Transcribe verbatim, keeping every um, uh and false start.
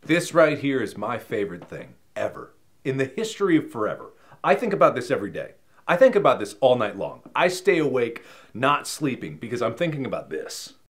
This right here is my favorite thing ever in the history of forever. I think about this every day. I think about this all night long. I stay awake not sleeping because I'm thinking about this.